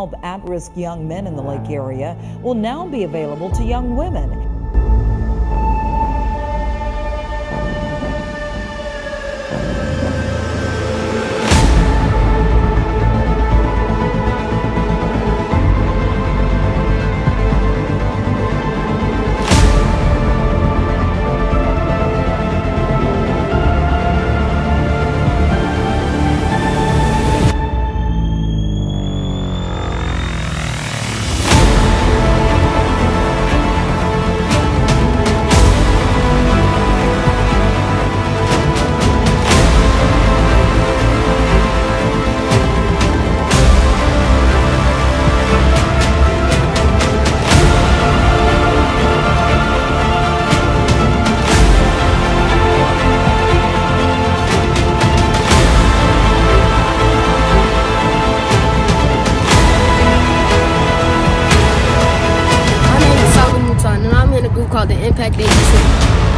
help at-risk young men in the lake area will now be available to young women. And I'm in a group called the Impact Agency.